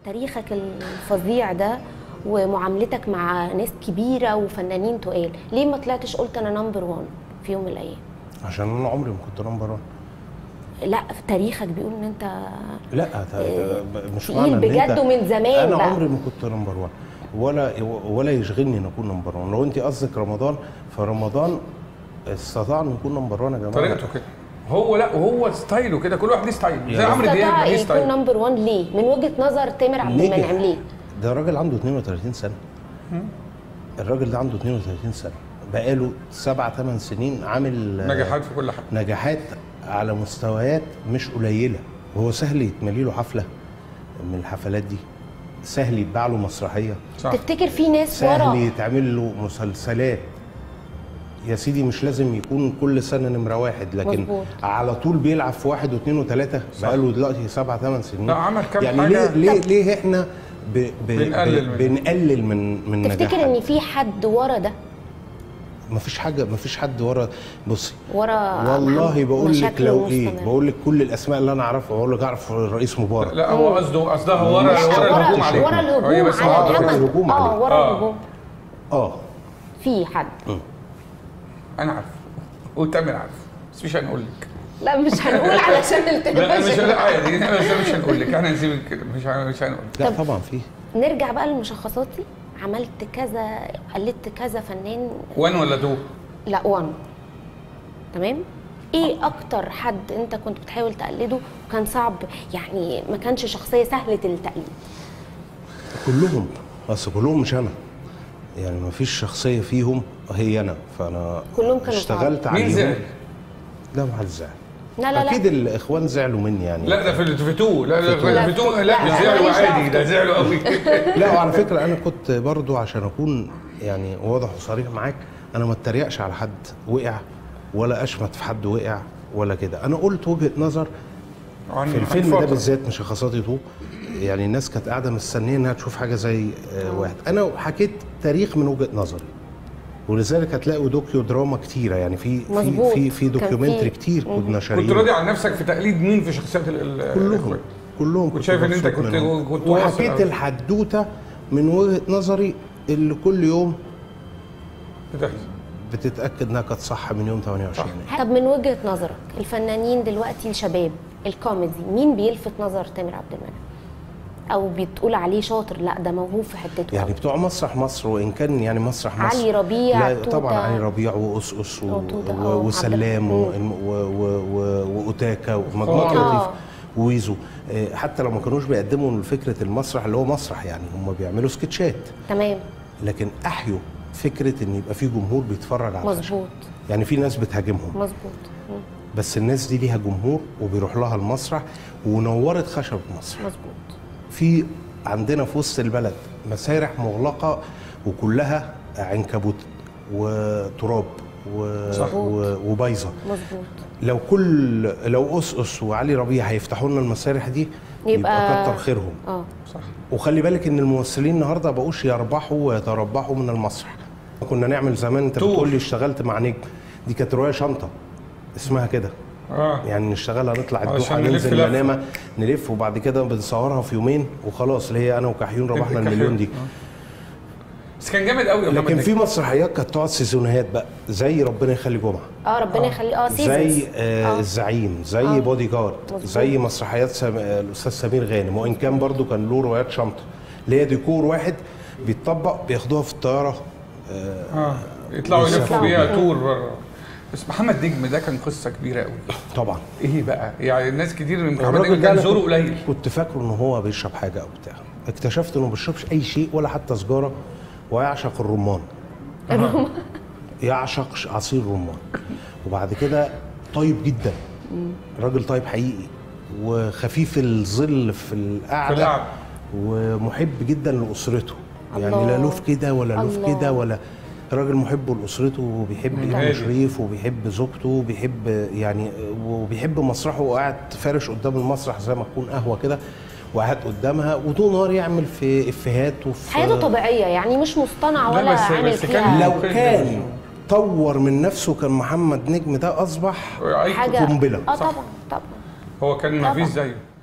تاريخك الفظيع ده ومعاملتك مع ناس كبيره وفنانين تقال، ليه ما طلعتش قلت انا نمبر 1 في يوم من الايام؟ عشان انا عمري ما كنت نمبر 1. لا في تاريخك بيقول ان انت لا مش معنى ان بجد ومن زمان انا بقى. عمري ما كنت نمبر 1 ولا يشغلني ان اكون نمبر 1. لو انت قصدك رمضان، فرمضان استطاع انه يكون نمبر 1 يا جماعه. طريقته كده هو، لا وهو ستايله كده، كل واحد ليه ستايل. زي عمرو دياب ليه ستايل. يكون نمبر 1 ليه؟ من وجهه نظر تامر عبد المنعم ليه؟ ده راجل عنده 32 سنه. الراجل ده عنده 32 سنه، بقاله 7-8 سنين عامل نجاحات في كل حاجه، نجاحات على مستويات مش قليله. وهو سهل يتملي له حفله من الحفلات دي، سهل يتباع له مسرحيه. صح. تفتكر في ناس ورا سهل يتعمل له مسلسلات يا سيدي، مش لازم يكون كل سنه نمره 1، لكن مزبوط. على طول بيلعب في 1 و2 و3 بقاله دلوقتي 7-8 سنين. لا عمل كام يعني حاجه. ليه احنا بنقلل من تفتكر ان في حد ورا ده؟ مفيش حد ورا. بصي ورا والله بقول لك، لو بقول لك كل الاسماء اللي انا اعرفها، بقول لك اعرف الرئيس مبارك. لا هو قصدها ورا الهجوم عليه. ورا الهجوم على ورا الهجوم. في حد انا عارف وتامر عارف، بس مش هنقول لك. لا مش هنقول علشان التلفزيون. لا عادي، مش هنقول لك، احنا هنسيبك كده، مش هنقول. لا طبعا في. نرجع بقى لمشخصاتي. عملت كذا، قلدت كذا فنان. 1 ولا 2؟ لا 1. تمام. ايه اكتر حد انت كنت بتحاول تقلده وكان صعب، يعني ما كانش شخصيه سهله التقليد؟ كلهم، بس كلهم مش انا، يعني ما فيش شخصيه فيهم هي انا، فانا كلهم كانوا اشتغلت عليهم. مين زعل؟ لا ما حد زعل. لا اكيد الاخوان زعلوا مني يعني. لا ده في 2. لا في 2 لا مش زعلوا عادي، ده زعلوا قوي. لا وعلى فكره انا كنت برضو عشان اكون يعني واضح وصريح معاك، انا ما اتريقش على حد وقع ولا اشمت في حد وقع ولا كده. انا قلت وجهه نظر في الفيلم ده بالذات، مشخصاتي 2. يعني الناس كانت قاعده مستنيه انها تشوف حاجه زي واحد. انا حكيت تاريخ من وجهه نظري، ولذلك هتلاقوا دوكيو دراما كتيره، يعني في دوكيومنتري كتير كنا شاريين. كنت راضي عن نفسك في تقليد مين في شخصيات كلهم كنت شايف ان انت كنت وحكيت الحدوته من وجهه نظري اللي كل يوم بتتاكد انها كانت صح من يوم 28. طب من وجهه نظرك الفنانين دلوقتي الشباب الكوميدي، مين بيلفت نظر تامر عبد المنعم او بتقول عليه شاطر لا ده موهوب في حتته؟ يعني بتوع مسرح مصر، وان كان يعني مسرح مصر علي ربيع، لا طبعا علي ربيع وقصقص وسلام واوتاكا ومجموعه لطيفه وويزو. حتى لو ما كانوش بيقدموا فكره المسرح اللي هو مسرح، يعني هم بيعملوا سكتشات. تمام. لكن احيوا فكره ان يبقى في جمهور بيتفرج على مظبوط. يعني في ناس بتهاجمهم مظبوط، بس الناس دي ليها جمهور وبيروح لها المسرح ونورت خشب المسرح. مظبوط. في عندنا في وسط البلد مسارح مغلقه وكلها عنكبوت وتراب وبايظه. مظبوط. لو قصقص وعلي ربيع هيفتحوا لنا المسارح دي يبقى كتر خيرهم. صح. وخلي بالك ان الممثلين النهارده بقوش يربحوا ويتربحوا من المسرح. كنا نعمل زمان، انت بتقول لي اشتغلت مع نجم، دي كانت روايه شنطه اسمها كده. يعني نشتغلها، نطلع الدوحه ننزل المنامه نلف، وبعد كده بنصورها في يومين وخلاص، اللي هي انا وكحيون ربحنا المليون دي. بس كان جامد قوي. لكن في مسرحيات كانت تقعد سيزونات بقى، زي ربنا يخلي جمعه. ربنا يخلي زي الزعيم، زي بودي جارد، زي مسرحيات الاستاذ سمير غانم، وان كان برضو كان له روايات شنطه اللي هي ديكور واحد بيتطبق بياخدوها في الطياره يطلعوا يلفوا بيها تور بره. بس محمد نجم ده كان قصه كبيره قوي. طبعا. ايه بقى؟ يعني الناس كتير من محمد نجم كان زوره قليل. كنت فاكره ان هو بيشرب حاجه او بتاع، اكتشفت انه ما بيشربش اي شيء ولا حتى سجاره، ويعشق الرمان. يعشق عصير رمان. وبعد كده طيب جدا، راجل طيب حقيقي، وخفيف الظل في القعده، ومحب جدا لاسرته. يعني لا لوف كده ولا لوف كده، ولا راجل محب لاسرته، وبيحب ابنه شريف، وبيحب زوجته، وبيحب مسرحه، وقاعد فارش قدام المسرح زي ما تكون قهوه كده، وقاعد قدامها وطول النهار يعمل في افيهات وفي حياته طبيعيه، يعني مش مصطنع ولا عامل فيها. لو كان طور من نفسه كان محمد نجم ده اصبح حاجه قنبله. طبعا. هو كان ما فيش زيه.